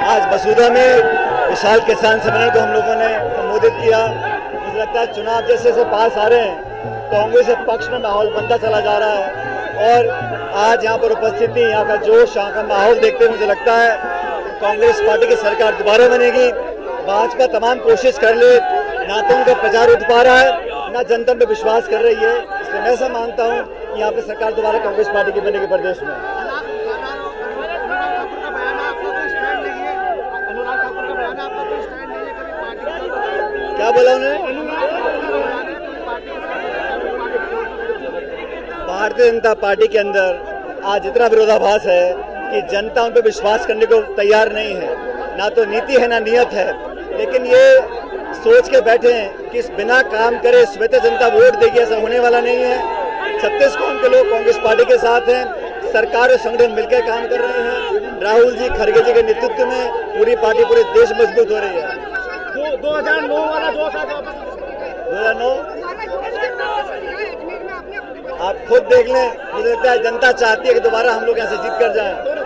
आज मसूदा में विशाल किसान सम्मेलन को हम लोगों ने संबोधित किया। मुझे लगता है चुनाव जैसे से पास आ रहे हैं, कांग्रेस के पक्ष में माहौल बनता चला जा रहा है और आज यहाँ पर उपस्थिति, यहाँ का जोश, यहाँ का माहौल देखते हुए मुझे लगता है कांग्रेस पार्टी की सरकार दोबारा बनेगी। भाजपा तमाम कोशिश कर ले, ना तो उनका प्रचार उठ पा रहा है, ना जनता पे विश्वास कर रही है। इसलिए मैं ऐसा मानता हूँ कि यहाँ पे सरकार दोबारा कांग्रेस पार्टी की बनेगी प्रदेश में। क्या बोला उन्होंने? भारतीय जनता पार्टी के अंदर आज इतना विरोधाभास है कि जनता उन पर विश्वास करने को तैयार नहीं है। ना तो नीति है ना नियत है, लेकिन ये सोच के बैठे हैं कि बिना काम करे श्वेत जनता वोट देगी, ऐसा होने वाला नहीं है। 36 कौम के लोग कांग्रेस पार्टी के साथ हैं, सरकार और संगठन मिलकर काम कर रहे हैं। राहुल जी, खड़गे जी के नेतृत्व में पूरी पार्टी पूरे देश मजबूत हो रही है। 2009 वाला 2009 आप खुद देख लें। मुझे लगता है जनता चाहती है कि दोबारा हम लोग यहाँ से जीत कर जाएं।